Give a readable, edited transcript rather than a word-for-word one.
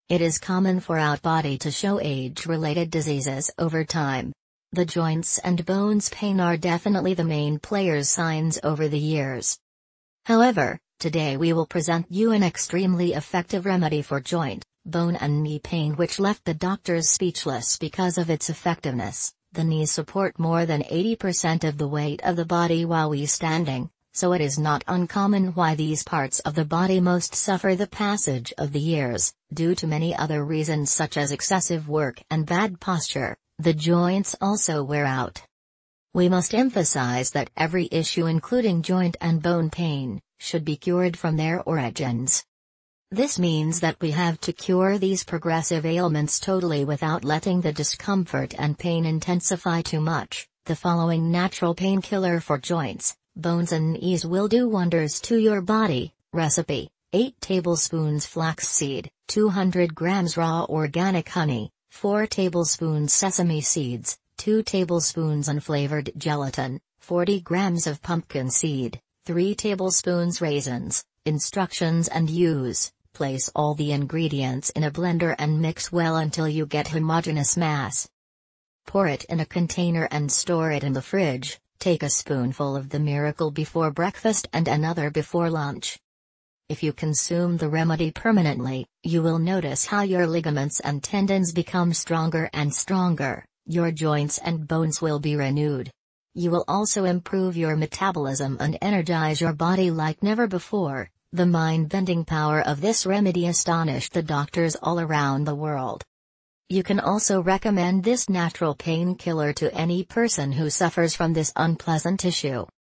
It is common for our body to show age-related diseases over time. The joints and bones pain are definitely the main players' signs over the years. However, today we will present you an extremely effective remedy for joint, bone and knee pain which left the doctors speechless because of its effectiveness. The knees support more than 80% of the weight of the body while we standing, so it is not uncommon why these parts of the body most suffer the passage of the years, due to many other reasons such as excessive work and bad posture. The joints also wear out. We must emphasize that every issue including joint and bone pain, should be cured from their origins. This means that we have to cure these progressive ailments totally without letting the discomfort and pain intensify too much. The following natural painkiller for joints, bones and knees will do wonders to your body. Recipe: 8 tablespoons flaxseed, 200 grams raw organic honey, 4 tablespoons sesame seeds, 2 tablespoons unflavored gelatin, 40 grams of pumpkin seed, 3 tablespoons raisins. Instructions and use: place all the ingredients in a blender and mix well until you get homogeneous mass. Pour it in a container and store it in the fridge. Take a spoonful of the miracle before breakfast and another before lunch. If you consume the remedy permanently, you will notice how your ligaments and tendons become stronger and stronger, your joints and bones will be renewed. You will also improve your metabolism and energize your body like never before. The mind-bending power of this remedy astonished the doctors all around the world. You can also recommend this natural painkiller to any person who suffers from this unpleasant issue.